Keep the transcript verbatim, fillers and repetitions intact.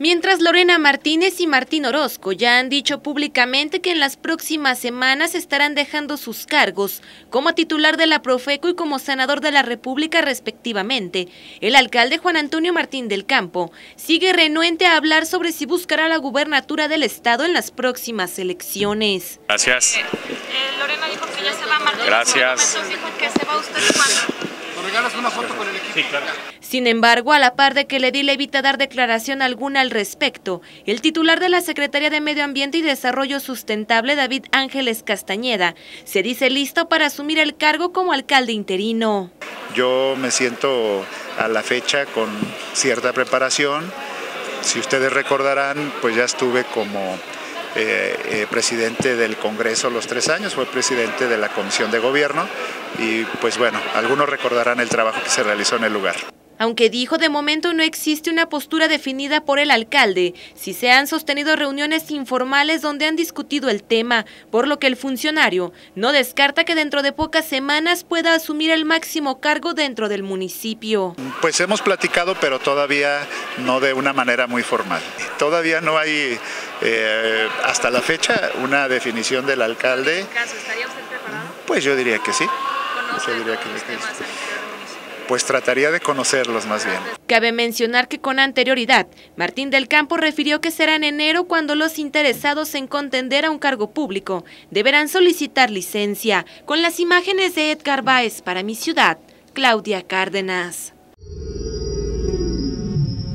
Mientras Lorena Martínez y Martín Orozco ya han dicho públicamente que en las próximas semanas estarán dejando sus cargos como titular de la Profeco y como senador de la República respectivamente, el alcalde Juan Antonio Martín del Campo sigue renuente a hablar sobre si buscará la gubernatura del estado en las próximas elecciones. Gracias. Eh, eh, Lorena dijo que ya se va, Martín. Gracias. Dijo que se va usted cuándo. ¿Nos regalas una foto con el equipo? Sí, claro. Sin embargo, a la par de que el edil evita dar declaración alguna al respecto, el titular de la Secretaría de Medio Ambiente y Desarrollo Sustentable, David Ángeles Castañeda, se dice listo para asumir el cargo como alcalde interino. Yo me siento a la fecha con cierta preparación. Si ustedes recordarán, pues ya estuve como eh, eh, presidente del Congreso los tres años, fue presidente de la Comisión de Gobierno y pues bueno, algunos recordarán el trabajo que se realizó en el lugar. Aunque dijo de momento no existe una postura definida por el alcalde, sí se han sostenido reuniones informales donde han discutido el tema, por lo que el funcionario no descarta que dentro de pocas semanas pueda asumir el máximo cargo dentro del municipio. Pues hemos platicado, pero todavía no de una manera muy formal. Todavía no hay, eh, hasta la fecha, una definición del alcalde. ¿Estaría usted preparado? Pues yo diría que sí. ¿Conoce Yo diría que los sí. temas? Pues trataría de conocerlos más bien. Cabe mencionar que con anterioridad, Martín del Campo refirió que será en enero cuando los interesados en contender a un cargo público deberán solicitar licencia. Con las imágenes de Edgar Báez para Mi Ciudad, Claudia Cárdenas.